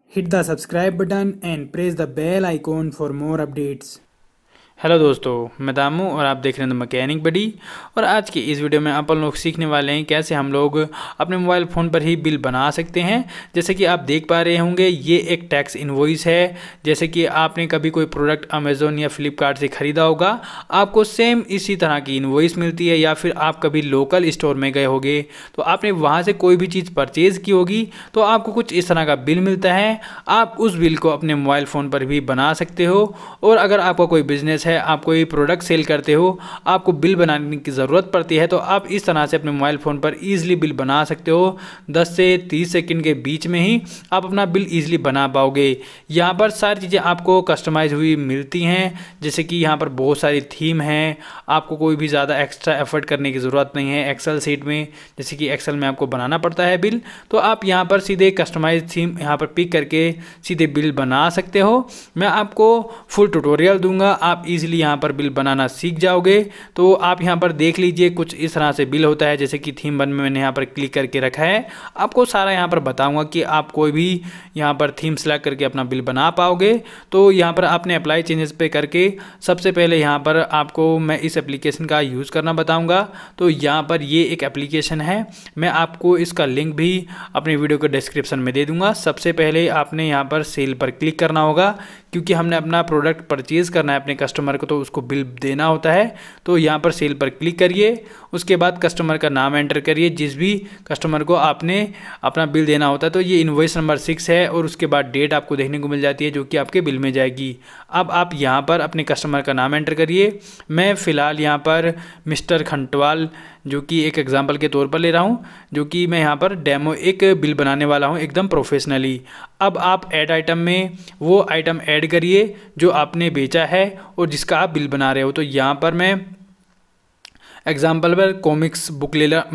Hit the subscribe button and press the bell icon for more updates. Hello दोस्तों, मैं दामू और आप देख रहे हैं द मैकेनिक बडी। और आज की इस वीडियो में अपन लोग सीखने वाले हैं कैसे हम लोग अपने मोबाइल फ़ोन पर ही बिल बना सकते हैं। जैसे कि आप देख पा रहे होंगे, ये एक टैक्स इनवॉइस है। जैसे कि आपने कभी कोई प्रोडक्ट अमेज़ोन या फ्लिपकार्ट से ख़रीदा होगा, आपको सेम इसी तरह की इनवॉइस मिलती है। या फिर आप कभी लोकल स्टोर में गए होंगे तो आपने वहाँ से कोई भी चीज़ परचेज़ की होगी तो आपको कुछ इस तरह का बिल मिलता है। आप उस बिल को अपने मोबाइल फ़ोन पर भी बना सकते हो। और अगर आपका कोई बिजनेस है, आप कोई प्रोडक्ट सेल करते हो, आपको बिल बनाने की ज़रूरत पड़ती है, तो आप इस तरह से अपने मोबाइल फ़ोन पर ईजिली बिल बना सकते हो। 10 से 30 सेकंड के बीच में ही आप अपना बिल ईजिली बना पाओगे। यहाँ पर सारी चीज़ें आपको कस्टमाइज हुई मिलती हैं। जैसे कि यहाँ पर बहुत सारी थीम हैं, आपको कोई भी ज़्यादा एक्स्ट्रा एफर्ट करने की ज़रूरत नहीं है। एक्सेल सीट में, जैसे कि एक्सेल में आपको बनाना पड़ता है बिल, तो आप यहाँ पर सीधे कस्टमाइज थीम यहाँ पर पिक करके सीधे बिल बना सकते हो। मैं आपको फुल ट्यूटोरियल दूंगा, आप इजीली यहाँ पर बिल बनाना सीख जाओगे। तो आप यहाँ पर देख लीजिए, कुछ इस तरह से बिल होता है। जैसे कि थीम 1 में मैंने यहाँ पर क्लिक करके रखा है। आपको सारा यहाँ पर बताऊंगा कि आप कोई भी यहाँ पर थीम सेलेक्ट करके अपना बिल बना पाओगे। तो यहाँ पर आपने अप्लाई चेंजेस पे करके सबसे पहले यहाँ पर आपको मैं इस एप्लीकेशन का यूज़ करना बताऊँगा। तो यहाँ पर ये एक एप्लीकेशन है, मैं आपको इसका लिंक भी अपने वीडियो के डिस्क्रिप्शन में दे दूँगा। सबसे पहले आपने यहाँ पर सेल पर क्लिक करना होगा, क्योंकि हमने अपना प्रोडक्ट परचेज़ करना है अपने कस्टमर को, तो उसको बिल देना होता है। तो यहाँ पर सेल पर क्लिक करिए, उसके बाद कस्टमर का नाम एंटर करिए, जिस भी कस्टमर को आपने अपना बिल देना होता है। तो ये इनवॉइस नंबर 6 है और उसके बाद डेट आपको देखने को मिल जाती है, जो कि आपके बिल में जाएगी। अब आप यहाँ पर अपने कस्टमर का नाम एंटर करिए। मैं फ़िलहाल यहाँ पर मिस्टर खंटवाल, जो कि एक एग्जांपल के तौर पर ले रहा हूँ, जो कि मैं यहाँ पर डेमो एक बिल बनाने वाला हूँ एकदम प्रोफेशनली। अब आप ऐड आइटम में वो आइटम ऐड करिए जो आपने बेचा है और जिसका आप बिल बना रहे हो। तो यहाँ पर मैं एग्जाम्पल पर कॉमिक्स बुक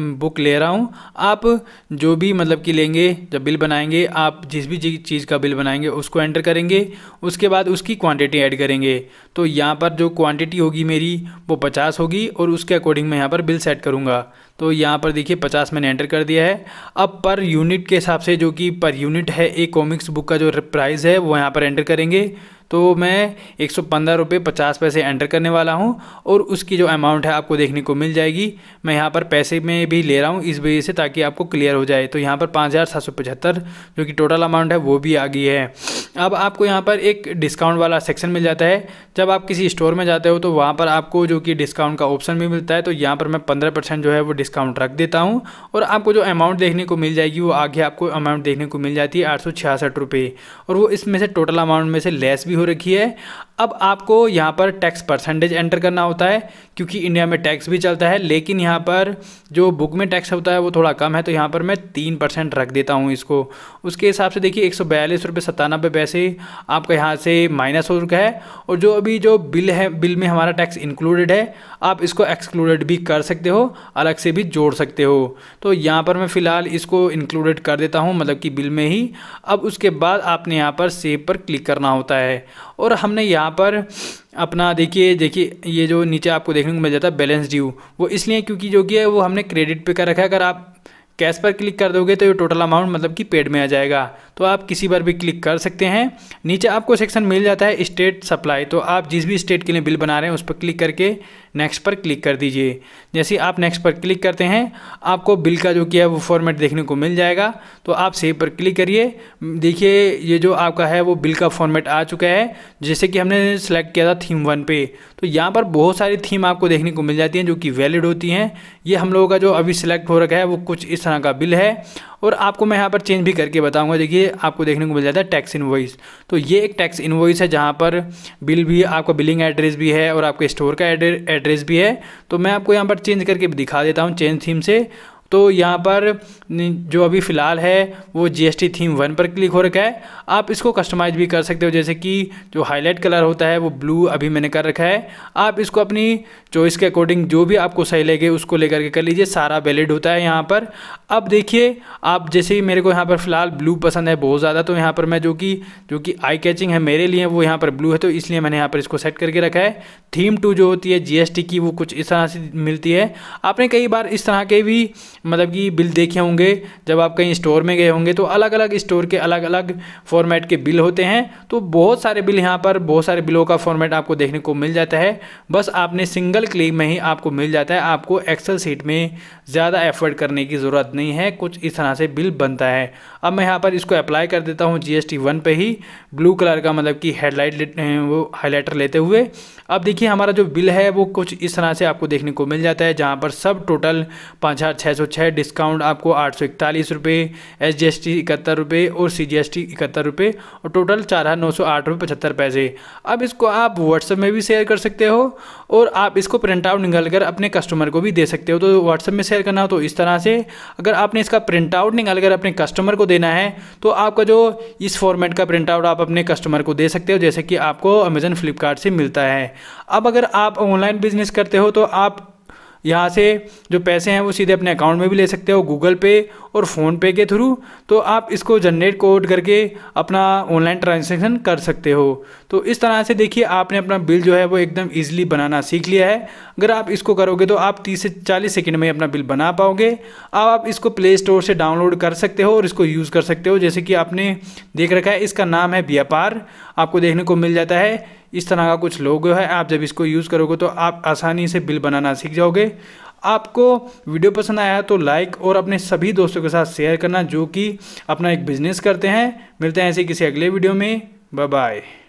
ले रहा हूँ। आप जो भी मतलब कि लेंगे, जब बिल बनाएंगे, आप जिस भी चीज़ का बिल बनाएंगे उसको एंटर करेंगे, उसके बाद उसकी क्वांटिटी ऐड करेंगे। तो यहाँ पर जो क्वांटिटी होगी मेरी वो 50 होगी और उसके अकॉर्डिंग मैं यहाँ पर बिल सेट करूँगा। तो यहाँ पर देखिए 50 मैंने एंटर कर दिया है। अब पर यूनिट के हिसाब से, जो कि पर यूनिट है एक कॉमिक्स बुक का जो प्राइस है, वो यहाँ पर एंटर करेंगे। तो मैं 115 रुपये 50 पैसे एंटर करने वाला हूँ और उसकी जो अमाउंट है आपको देखने को मिल जाएगी। मैं यहाँ पर पैसे में भी ले रहा हूँ इस वजह से, ताकि आपको क्लियर हो जाए। तो यहाँ पर 5775 जो कि टोटल अमाउंट है वो भी आ गई है। अब आपको यहाँ पर एक डिस्काउंट वाला सेक्शन मिल जाता है। जब आप किसी स्टोर में जाते हो तो वहाँ पर आपको जो कि डिस्काउंट का ऑप्शन भी मिलता है। तो यहाँ पर मैं 15% जो है वो डिस्काउंट रख देता हूँ और आपको जो अमाउंट देखने को मिल जाएगी वो आगे आपको अमाउंट देखने को मिल जाती है 866 रुपये, और वो इसमें से टोटल अमाउंट में से लेस भी हो रखी है। अब आपको यहाँ पर टैक्स परसेंटेज एंटर करना होता है, क्योंकि इंडिया में टैक्स भी चलता है, लेकिन यहाँ पर जो बुक में टैक्स होता है वो थोड़ा कम है। तो यहाँ पर मैं 3% रख देता हूँ इसको। उसके हिसाब से देखिए 142 रुपये 97 पैसे आपका यहाँ से माइनस हो रखा है। और जो अभी जो बिल है, बिल में हमारा टैक्स इंक्लूडेड है, आप इसको एक्सक्लूडेड भी कर सकते हो, अलग से भी जोड़ सकते हो। तो यहाँ पर मैं फ़िलहाल इसको इंक्लूडेड कर देता हूँ, मतलब कि बिल में ही। अब उसके बाद आपने यहाँ पर सेव पर क्लिक करना होता है। और हमने यहाँ पर अपना देखिए ये जो नीचे आपको देखने को मिल जाता है बैलेंस ड्यू, वो इसलिए क्योंकि जो कि है वो हमने क्रेडिट पे कर रखा है। अगर आप कैश पर क्लिक कर दोगे तो ये टोटल अमाउंट मतलब कि पेड में आ जाएगा। तो आप किसी पर भी क्लिक कर सकते हैं। नीचे आपको सेक्शन मिल जाता है स्टेट सप्लाई, तो आप जिस भी स्टेट के लिए बिल बना रहे हैं उस पर क्लिक करके नेक्स्ट पर क्लिक कर दीजिए। जैसे आप नेक्स्ट पर क्लिक करते हैं, आपको बिल का जो कि है वो फॉर्मेट देखने को मिल जाएगा। तो आप सेव पर क्लिक करिए। देखिए ये जो आपका है वो बिल का फॉर्मेट आ चुका है, जैसे कि हमने सेलेक्ट किया था थीम 1 पे। तो यहाँ पर बहुत सारी थीम आपको देखने को मिल जाती हैं जो कि वैलिड होती हैं। ये हम लोगों का जो अभी सिलेक्ट हो रखा है वो कुछ इस तरह का बिल है। और आपको मैं यहाँ पर चेंज भी करके बताऊंगा। देखिए आपको देखने को मिल जाता है टैक्स इनवॉइस। तो ये एक टैक्स इनवॉइस है जहाँ पर बिल भी, आपका बिलिंग एड्रेस भी है और आपके स्टोर का एड्रेस भी है। तो मैं आपको यहाँ पर चेंज करके दिखा देता हूँ चेंज थीम से। तो यहाँ पर जो अभी फ़िलहाल है वो GST थीम 1 पर क्लिक हो रखा है। आप इसको कस्टमाइज़ भी कर सकते हो, जैसे कि जो हाईलाइट कलर होता है वो ब्लू अभी मैंने कर रखा है। आप इसको अपनी चॉइस के अकॉर्डिंग जो भी आपको सही लगे उसको लेकर के कर लीजिए, सारा वैलिड होता है यहाँ पर। अब देखिए आप, जैसे ही मेरे को यहाँ पर फ़िलहाल ब्लू पसंद है बहुत ज़्यादा, तो यहाँ पर मैं जो कि आई कैचिंग है मेरे लिए, वो यहाँ पर ब्लू है, तो इसलिए मैंने यहाँ पर इसको सेट करके रखा है। थीम 2 जो होती है GST की, वो कुछ इस तरह से मिलती है। आपने कई बार इस तरह के भी मतलब कि बिल देखे होंगे जब आप कहीं स्टोर में गए होंगे, तो अलग अलग स्टोर के अलग अलग फॉर्मेट के बिल होते हैं। तो बहुत सारे बिल यहाँ पर, बहुत सारे बिलों का फॉर्मेट आपको देखने को मिल जाता है। बस आपने सिंगल क्लिक में ही आपको मिल जाता है, आपको एक्सेल सीट में ज़्यादा एफर्ट करने की ज़रूरत नहीं है। कुछ इस तरह से बिल बनता है। अब मैं यहाँ पर इसको अप्लाई कर देता हूँ GST 1 पे ही, ब्लू कलर का मतलब कि वो हाइलाइटर लेते हुए। अब देखिए हमारा जो बिल है वो कुछ इस तरह से आपको देखने को मिल जाता है, जहाँ पर सब टोटल 5,606, डिस्काउंट आपको 841 रुपये, SGST 71 रुपये और CGST 71 रुपये, और टोटल 4,908 रुपये 75 पैसे। अब इसको आप व्हाट्सएप में भी शेयर कर सकते हो और आप इसको प्रिंट आउट निकाल कर अपने कस्टमर को भी दे सकते हो। तो व्हाट्सएप में शेयर करना हो तो इस तरह से, अगर आपने इसका प्रिंट आउट निकाल कर अपने कस्टमर को देना है तो आपका जो इस फॉर्मेट का प्रिंट आउट आप अपने कस्टमर को दे सकते हो, जैसे कि आपको अमेजन फ्लिपकार्ट से मिलता है। अब अगर आप ऑनलाइन बिजनेस करते हो तो आप यहाँ से जो पैसे हैं वो सीधे अपने अकाउंट में भी ले सकते हो, गूगल पे और फ़ोनपे के थ्रू। तो आप इसको जनरेट कोड करके अपना ऑनलाइन ट्रांजैक्शन कर सकते हो। तो इस तरह से देखिए आपने अपना बिल जो है वो एकदम ईजिली बनाना सीख लिया है। अगर आप इसको करोगे तो आप 30 से 40 सेकंड में अपना बिल बना पाओगे। अब आप इसको प्ले स्टोर से डाउनलोड कर सकते हो और इसको यूज़ कर सकते हो। जैसे कि आपने देख रखा है, इसका नाम है व्यापार, आपको देखने को मिल जाता है इस तरह का कुछ लोगो है। आप जब इसको यूज़ करोगे तो आप आसानी से बिल बनाना सीख जाओगे। आपको वीडियो पसंद आया तो लाइक और अपने सभी दोस्तों के साथ शेयर करना जो कि अपना एक बिजनेस करते हैं। मिलते हैं ऐसे किसी अगले वीडियो में। Bye bye.